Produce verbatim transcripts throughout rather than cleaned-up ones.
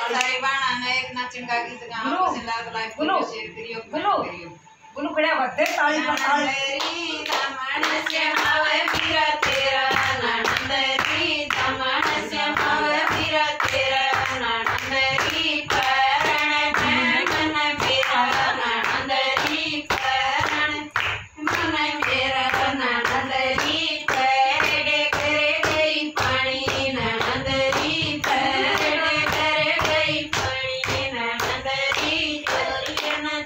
सारे बाणा ने एक नाचन का गीत गाओ पसंद लाग लाइक करियो शेयर करियो करियो गुलू खड़ा होते ताली पर ताली री दामन से हावे पीरा तेरा नंदरी दामन से हावे पीरा तेरा नंदरी परण मन मेरा नंदरी परण मन मेरा नंदरी तेरे करे गई पानी नंदरी तेरे करे गई पानी नंदरी चलिए न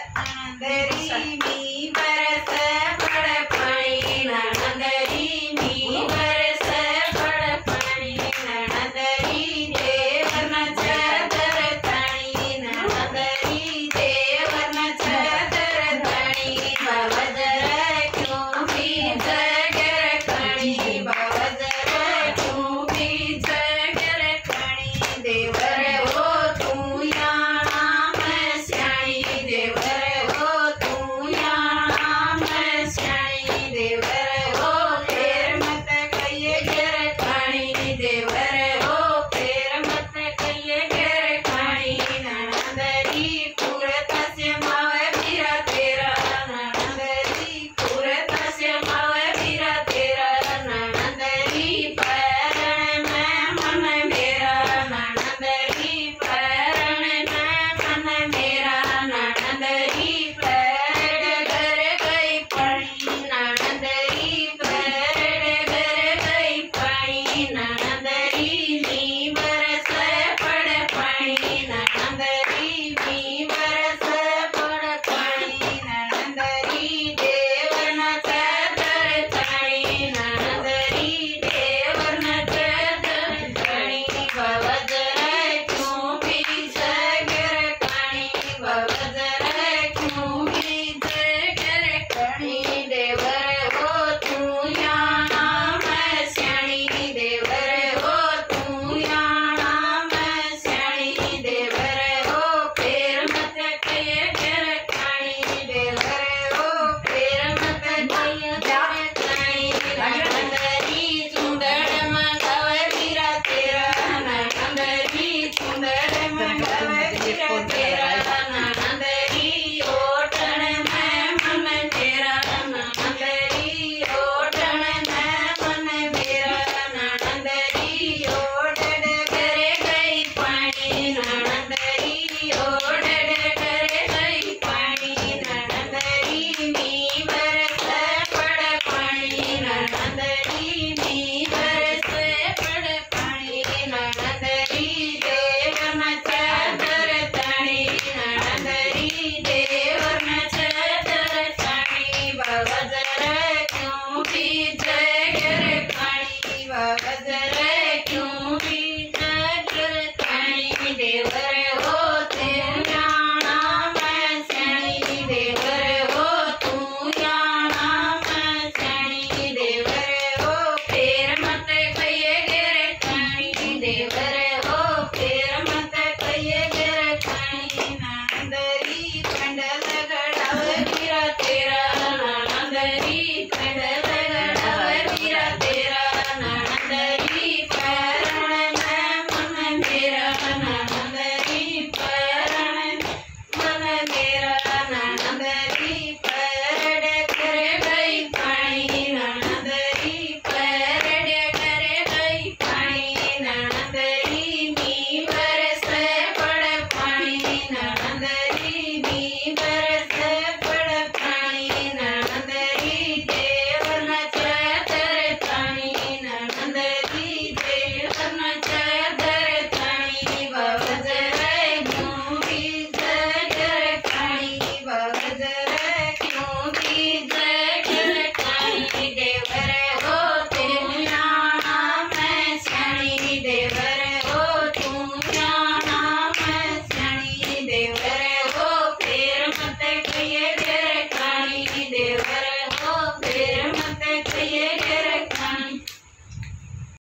नंदरी मी बरस पड़ पानी नंदरी मी बरस पड़ पानी नंदरी देवर न चादर ताणी नंदरी देवर न चादर ताणी बवजर क्यों भी जगर कणी बवजर क्यों भी जगर कणी देवर वो तू याना मैं स्याणी देवर वो तू याना मैं स्याणी देवर वो फेर मत कहिए घर खाणी देवर वो फेर मत कहिए घर खाणी नंदरी पूरत से मावे पीरा तेरा नंदरी पूरत से मावे पीरा तेरा नंदरी परण में मन मेरा नंदरी परण में मन मेरा नंदरी पैर घर गई पानी नंदरी पैर घर गई पानी नंदरी नी बरस पड़ पानी नंदरी नी बरस पड़ पानी नंदरी देवर न चादर ताणी नंदरी देवर न चादर ताणी बवजर क्यों भी जगर काणी बवजर क्यों भी जगर काणी देवर वो तू याना मैं स्याणी देवर वो तू याना मैं स्याणी देवर वो फेर मत कहिए घर खाणी देवर वो फेर मत कहिए घर खाणी नंदरी सुंदर मंगावे पीरा तेरा नंदरी सुंदर मंगावे पीरा तेरा नंदरी ओठन में मन तेरा नंदरी ओठन में मन मेरा नंदरी ओठन करे गई पानी